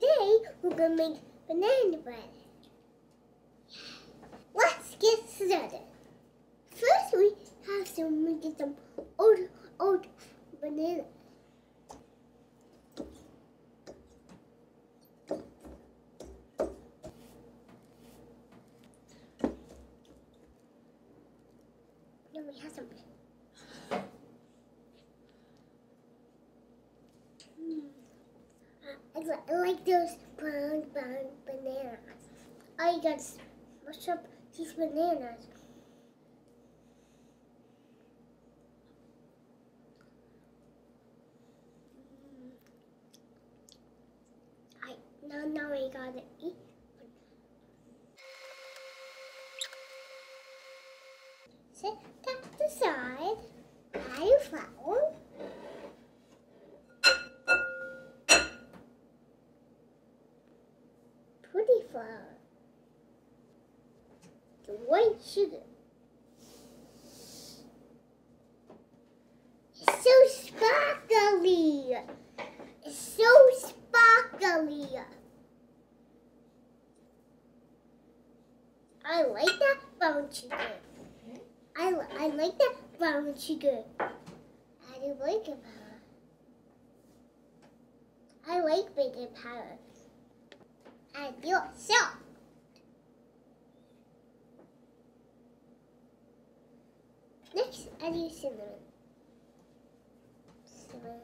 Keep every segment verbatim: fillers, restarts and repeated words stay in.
Today we're gonna make banana bread. Let's get started. First we have to make some old old banana. Then we have some. I like, I like those brown, brown bananas. I got to mash up these bananas. I now now I gotta eat. Set that aside. Add your flour. Pretty flour, the white sugar. It's so sparkly. It's so sparkly. I like that brown sugar. I, I like that brown sugar. I do like it. I like baking powder. Add your salt. Next, add your cinnamon. Cinnamon.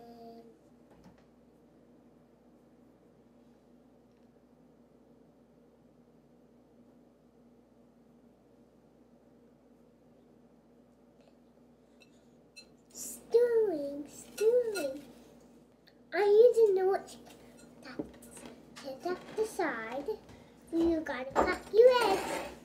Stirring, stirring. I need to know what that. Set that aside. You gotta crack your eggs.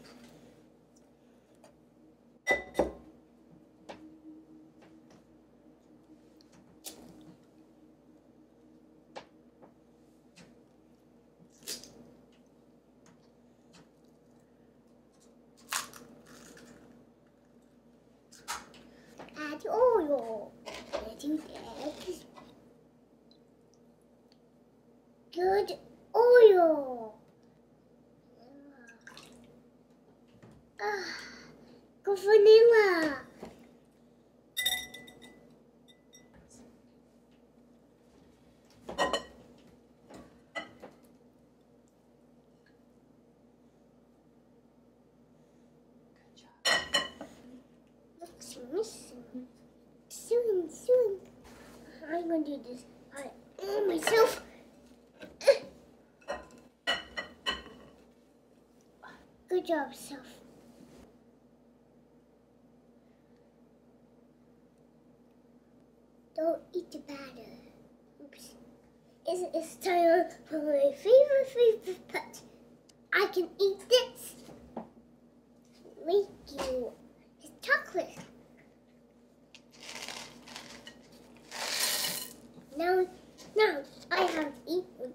Add oil. Add your eggs. Good oil. Ah, go vanilla. Looks missing. Soon, soon. I'm gonna do this by myself. Good job, Soph. Don't eat the batter. Oops. It's, it's time for my favorite, favorite pet. I can eat this. Thank you. It's chocolate. Now, now I have eaten.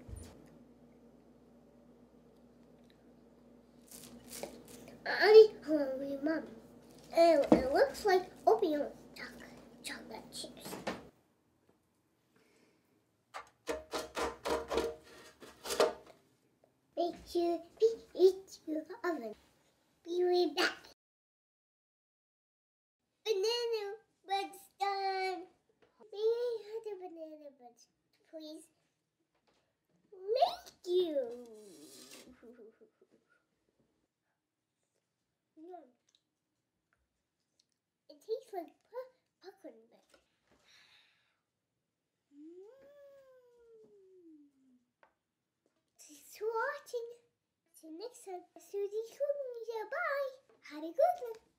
I'm hungry, Mom. And it looks like oatmeal chocolate, chocolate chips. Make sure to eat your oven. Be right back. Banana bread's done. May I have the banana bread, please? Thank you. Yum. It tastes like popcorn bread. Mm. Thanks for watching. See you next time. Susie Cooking. Bye. Have a good one.